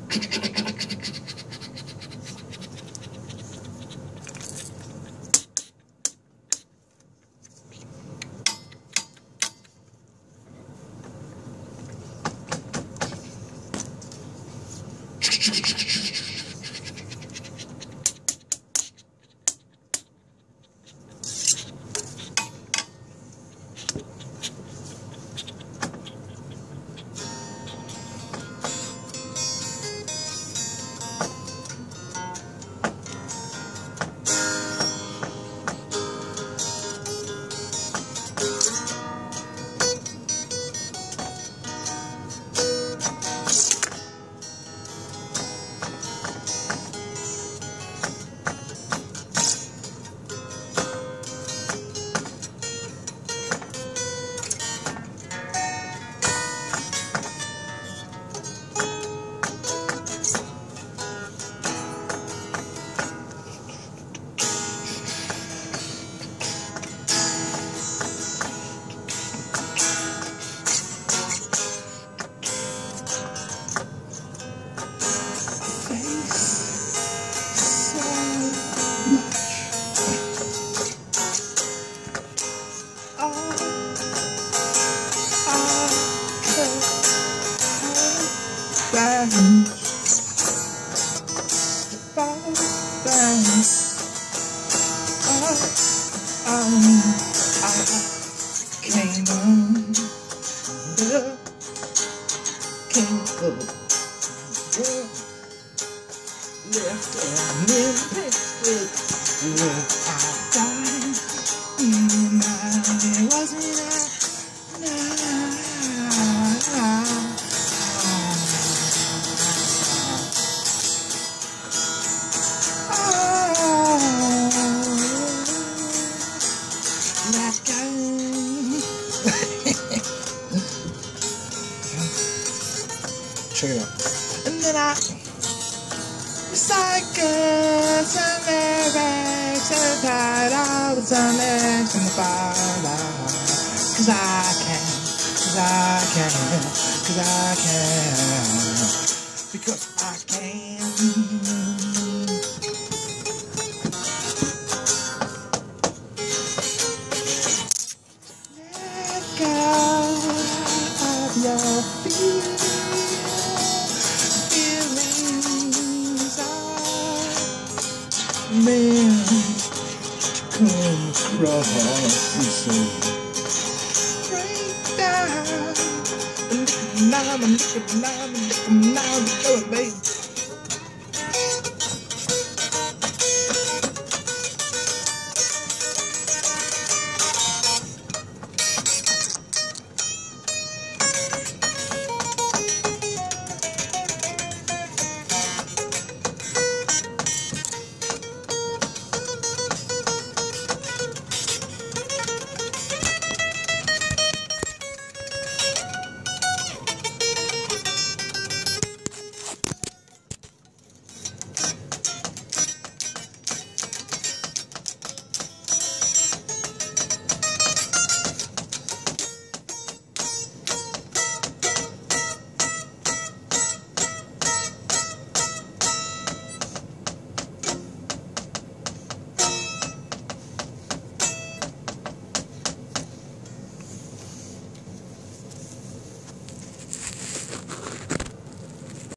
Check it out. And then I recycle some lyrics and write all the lyrics in the fire. Cause I can, cause I can, cause I can, because I can. Let go of your feelings. Man to come across me so break down and now, do it, baby.